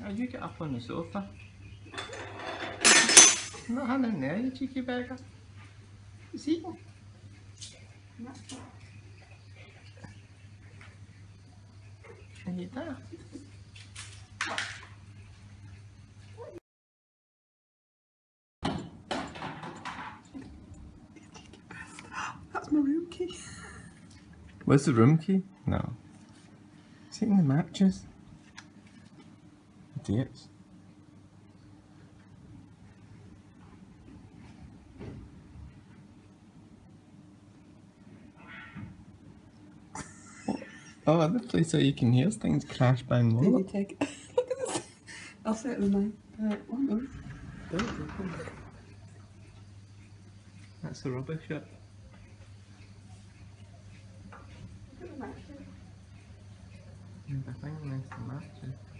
Oh, you get up on the sofa. I'm not having there, you cheeky beggar. It's eating. Are you daft? That's my room key. Where's the room key? No. It's eating the matches. Idiots. Oh, other place where you can hear things crash, bang, Then you roll. take it. Look at this. I'll say it with mine. One moment. That's the rubbish shit. Look at the matches. I think that's the matches.